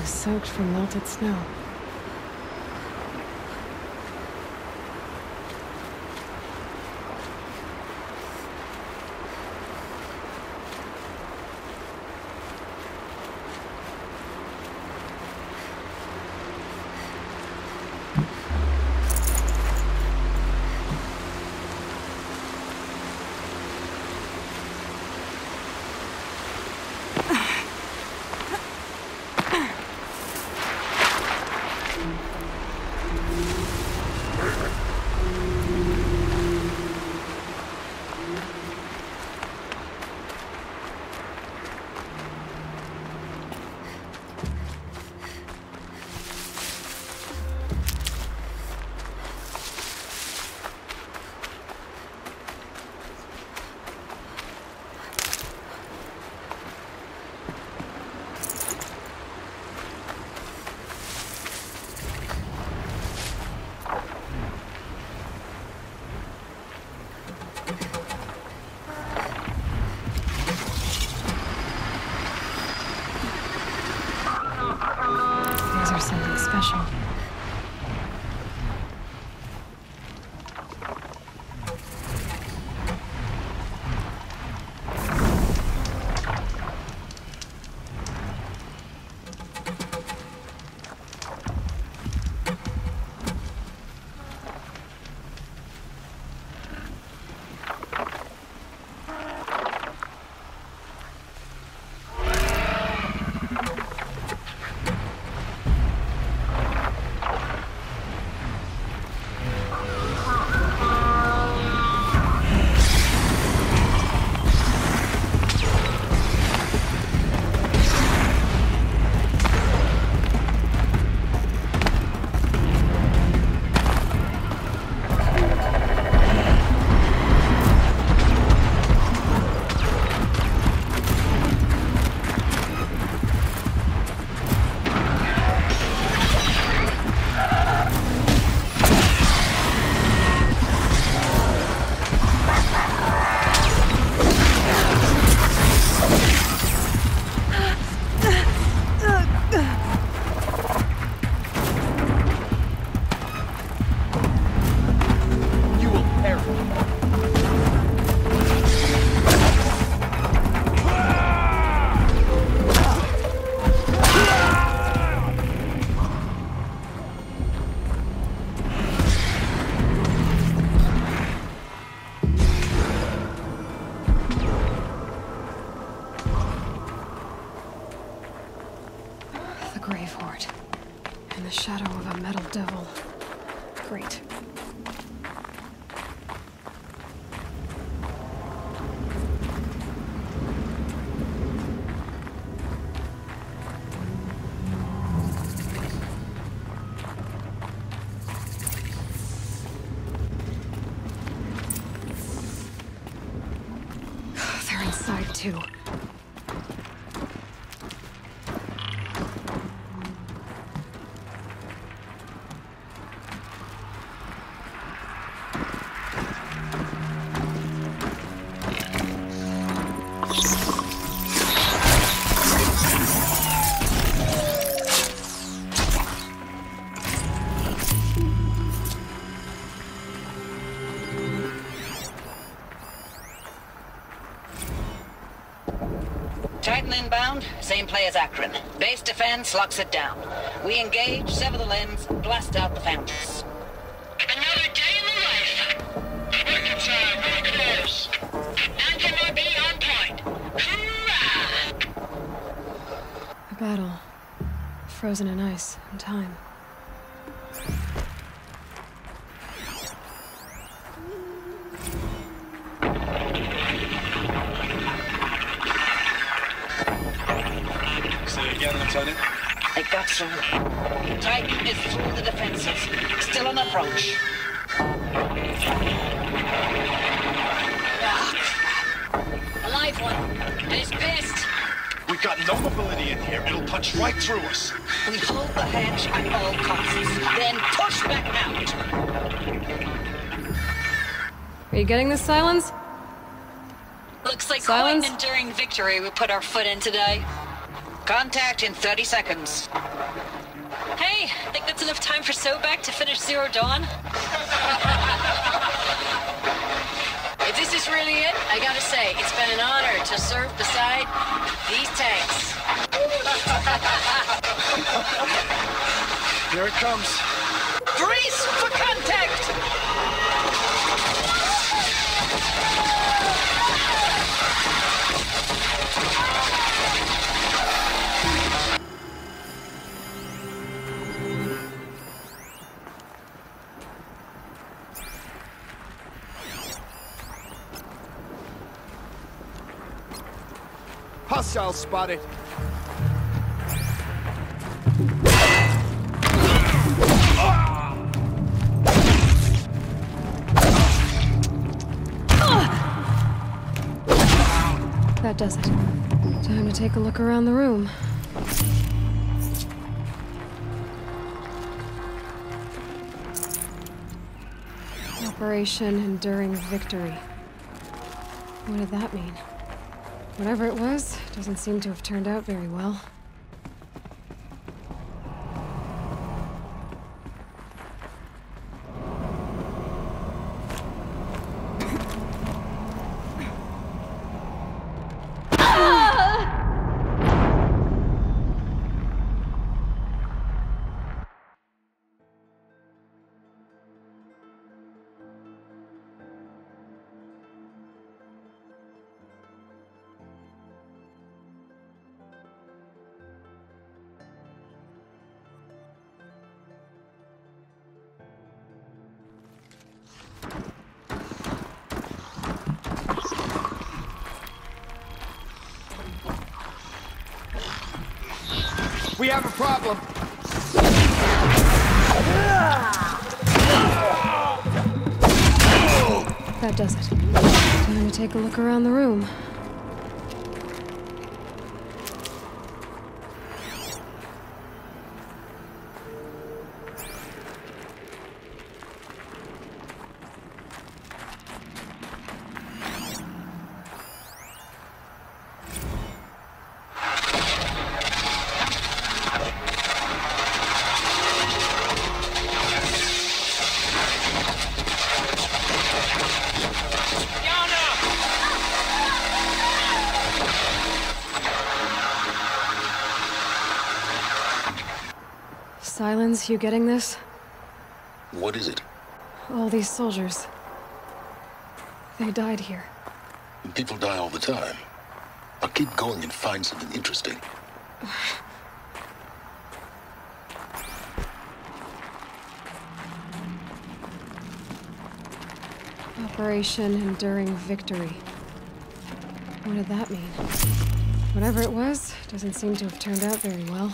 soaked from melted snow. Something special. Grave hoard. In the shadow of a metal devil. Great. They're inside too. Titan inbound, same play as Akron. Base defense locks it down. We engage, sever the limbs, blast out the fountains. Another day in the life. Working time, very close. Anthem RB on point. Hoorah! A battle. Frozen in ice and time. It got through. Titan is through the defenses. Still on approach. Ah, crap. A live one. And he's pissed. We've got no mobility in here. It'll punch right through us. We hold the hedge at all costs. Then push back out. Are you getting this, Silence? Looks like Silence? quite an enduring victory we put our foot in today. Contact in 30 seconds. Hey, think that's enough time for Sobek to finish Zero Dawn? If this is really it, I gotta say, it's been an honor to serve beside these tanks. Here it comes. Brace for contact! Hostile spotted. That does it. Time to take a look around the room. Operation Enduring Victory. What did that mean? Whatever it was, doesn't seem to have turned out very well. We have a problem. That does it. Time to take a look around the room. Silence, you getting this? What is it? All these soldiers. They died here. People die all the time. I'll keep going and find something interesting. Operation Enduring Victory. What did that mean? Whatever it was, doesn't seem to have turned out very well.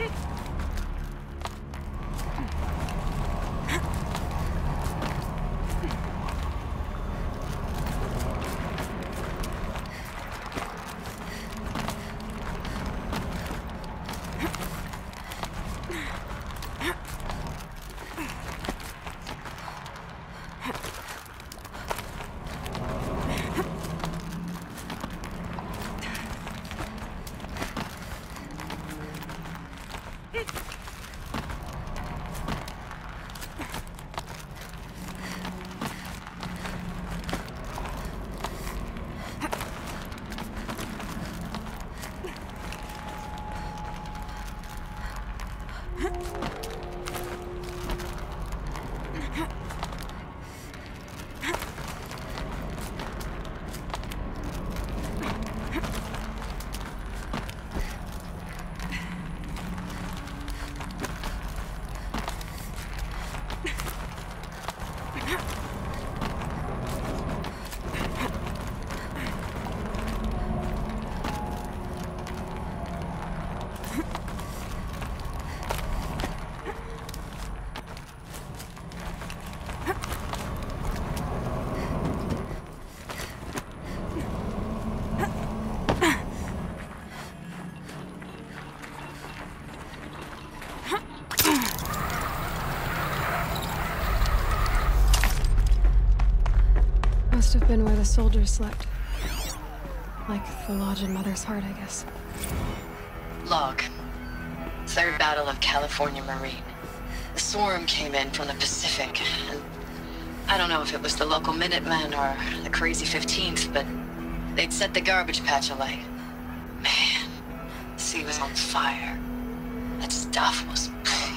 Must have been where the soldiers slept. Like the lodge in Mother's Heart, I guess. Log. Third Battle of California Marine. The swarm came in from the Pacific, and I don't know if it was the local Minutemen or the crazy 15th, but they'd set the garbage patch alight. Man, the sea was on fire. That stuff was...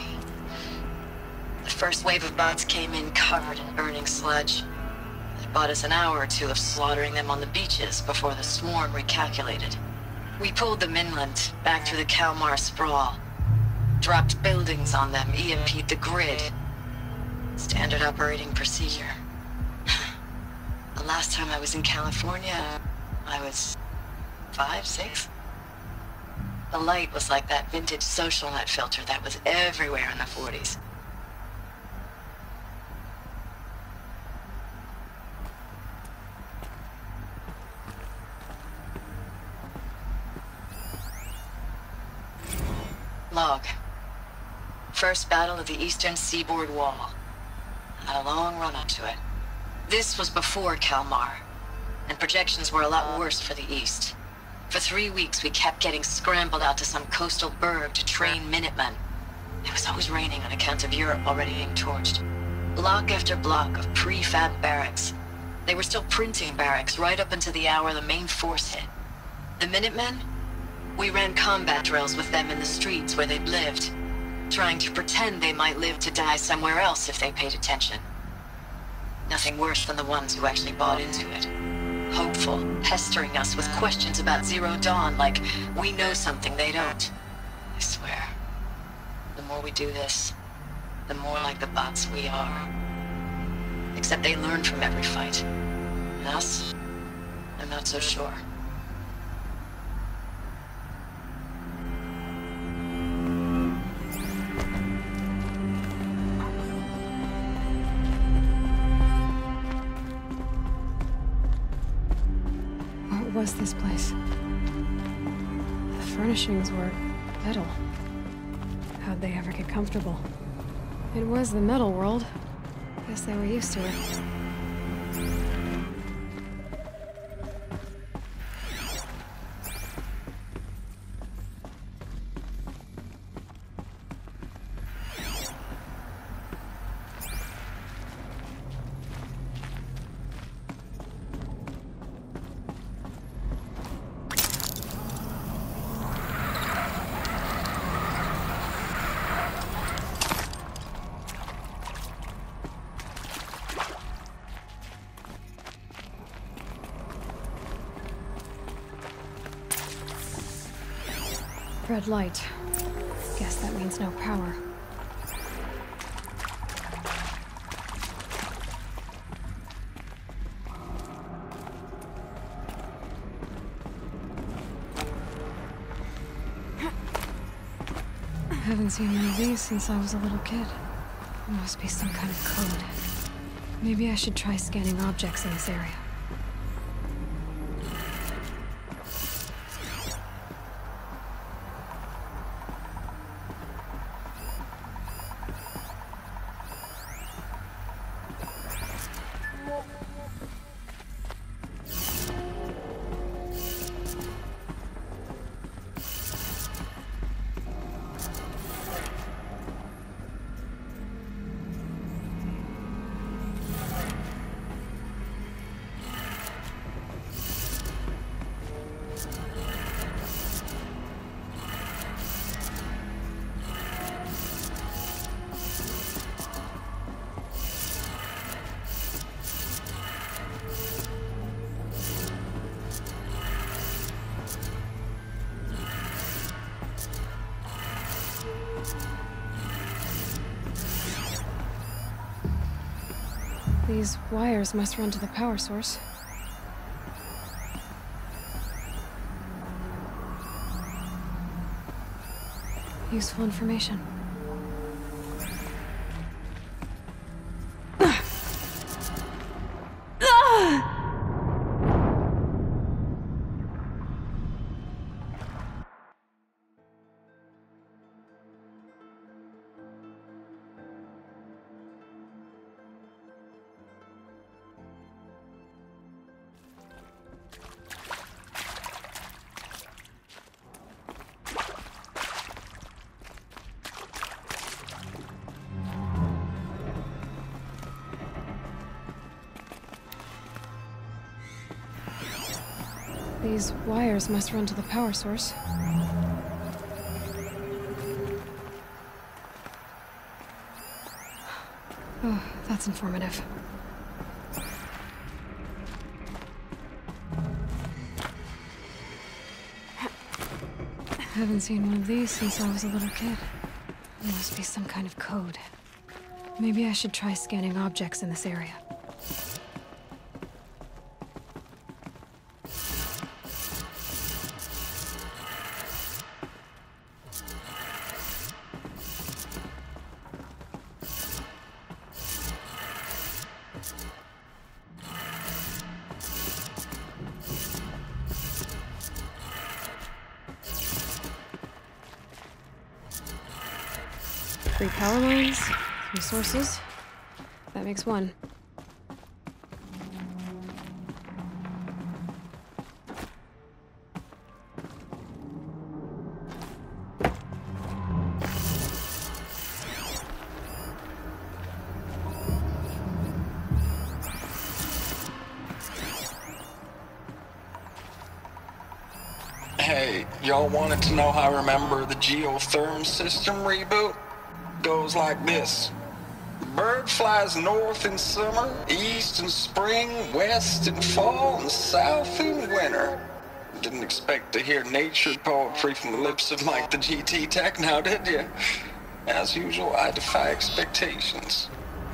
The first wave of bots came in covered in burning sludge. It bought us an hour or two of slaughtering them on the beaches before the swarm recalculated. We pulled them inland, back through the Kalmar sprawl. Dropped buildings on them, EMP'd the grid. Standard operating procedure. The last time I was in California, I was 5, 6? The light was like that vintage social net filter that was everywhere in the 40s. Log. First battle of the eastern seaboard wall. Had a long run up to it. This was before Kalmar, and projections were a lot worse for the east. For 3 weeks we kept getting scrambled out to some coastal burg to train Minutemen. It was always raining on account of Europe already being torched. Block after block of prefab barracks. They were still printing barracks right up until the hour the main force hit. The Minutemen? We ran combat drills with them in the streets where they'd lived, trying to pretend they might live to die somewhere else if they paid attention. Nothing worse than the ones who actually bought into it. Hopeful, pestering us with questions about Zero Dawn like we know something they don't. I swear, the more we do this, the more like the bots we are. Except they learn from every fight. And us? I'm not so sure. What was this place? The furnishings were metal. How'd they ever get comfortable? It was the metal world. Guess they were used to it. Red light. Guess that means no power. Haven't seen one of these since I was a little kid. It must be some kind of code. Maybe I should try scanning objects in this area. These wires must run to the power source. Useful information. These wires must run to the power source. Oh, that's informative. Haven't seen one of these since I was a little kid. It must be some kind of code. Maybe I should try scanning objects in this area. Three power lines, 3 sources. That makes 1. Hey, y'all wanted to know how I remember the geotherm system reboot? Goes like this. Bird flies north in summer, east in spring, west in fall, and south in winter. Didn't expect to hear nature poetry from the lips of Mike the GT Tech now, did you? As usual, I defy expectations.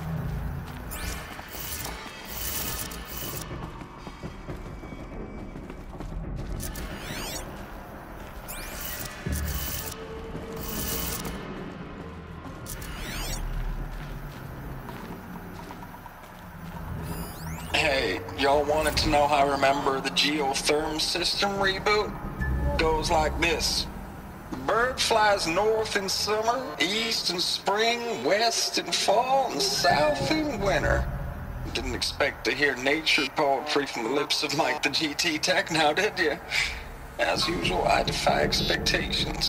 Hey, y'all wanted to know how I remember the geotherm system reboot? Goes like this. Bird flies north in summer, east in spring, west in fall, and south in winter. Didn't expect to hear nature poetry from the lips of Mike the GT Tech now, did you? As usual, I defy expectations.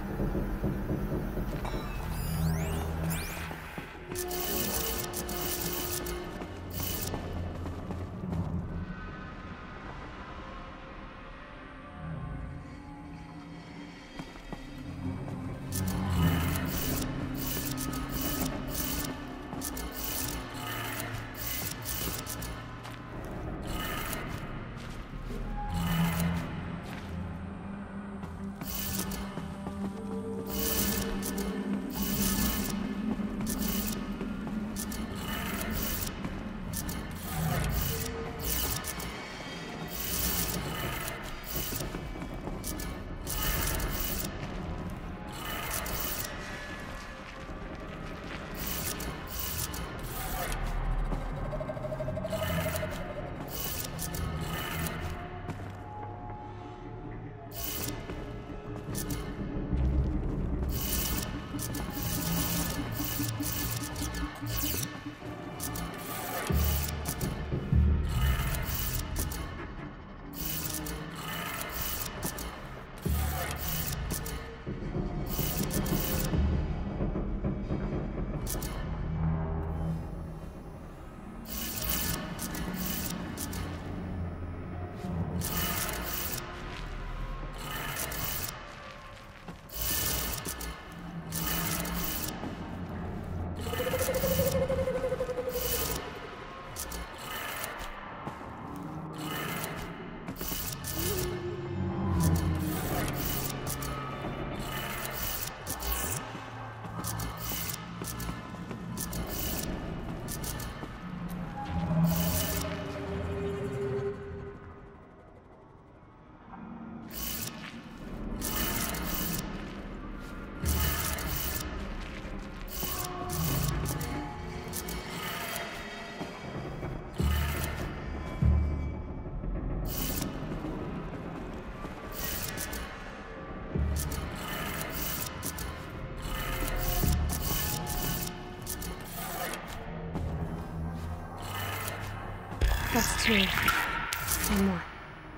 That's 2. One more.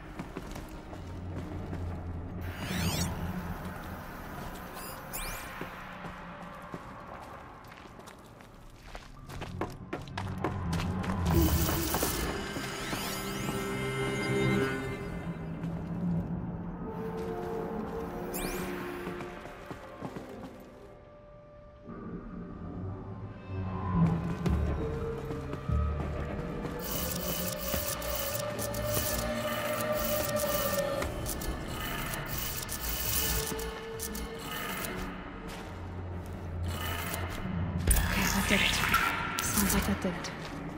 Did it. Sounds like that did it.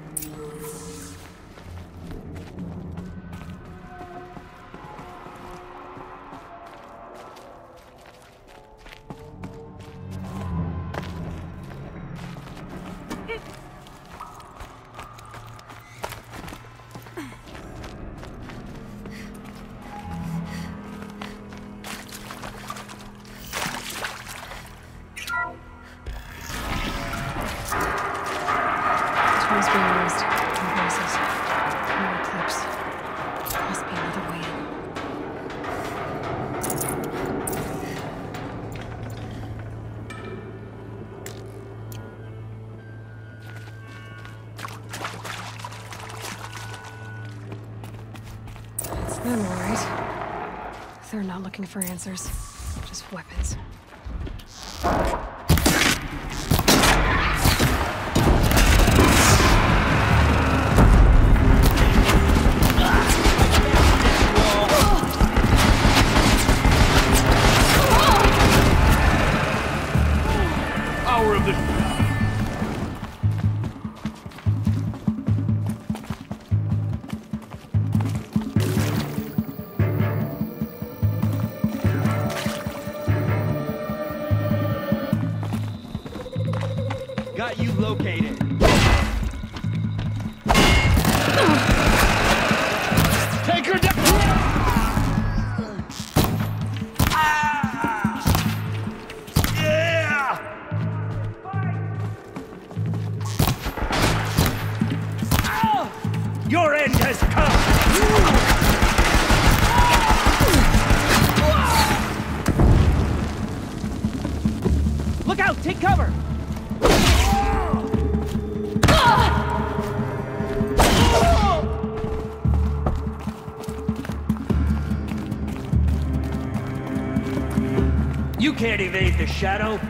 Tools being used. Devices. More clips. Must be another way in. It's them, all right. They're not looking for answers. Just weapons. Got you located. Take her down. Yeah. Your end has come. Look out! Take cover! You can't evade the shadow.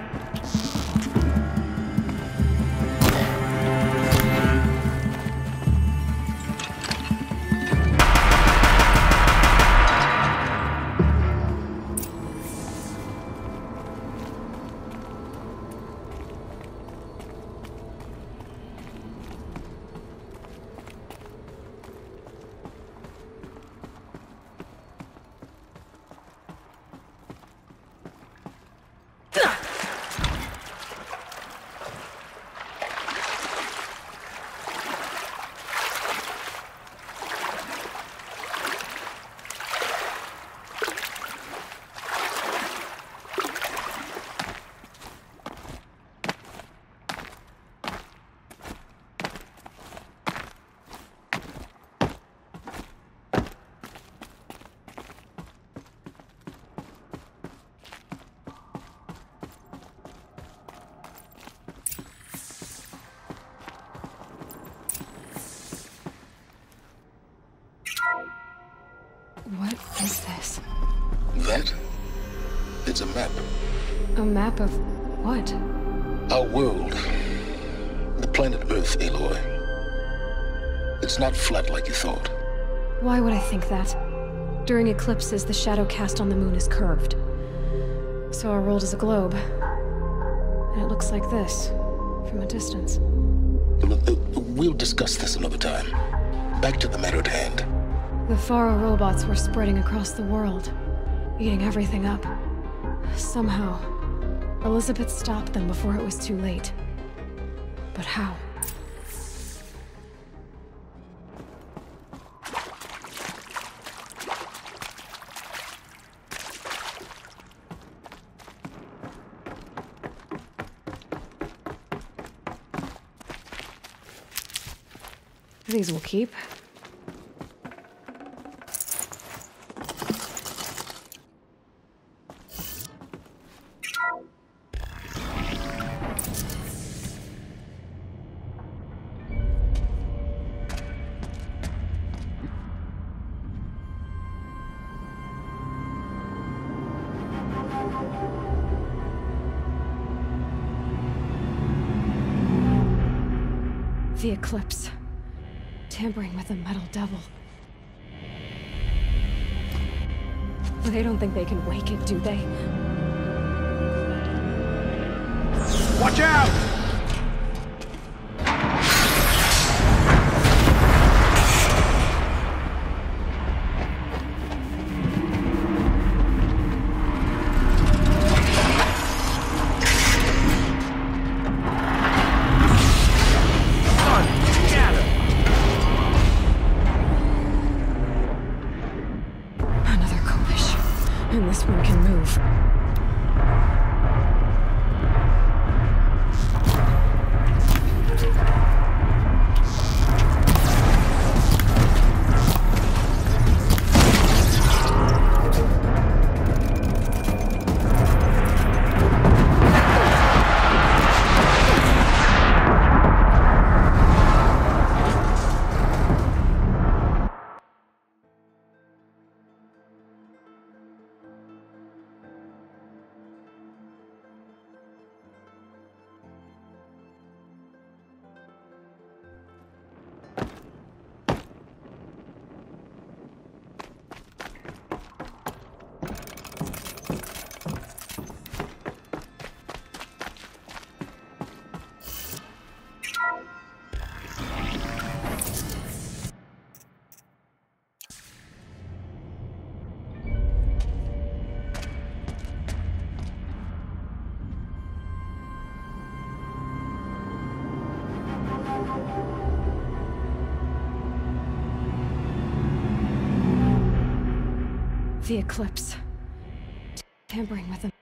That? It's a map. A map of what? Our world. The planet Earth, Aloy. It's not flat like you thought. Why would I think that? During eclipses, the shadow cast on the moon is curved. So our world is a globe. And it looks like this, from a distance. We'll discuss this another time. Back to the matter at hand. The Faro robots were spreading across the world, eating everything up. Somehow, Elizabeth stopped them before it was too late. But how? These will keep. The eclipse. Tampering with the metal devil. They don't think they can wake it, do they? Watch out! And this one can move. The eclipse. Tampering with them.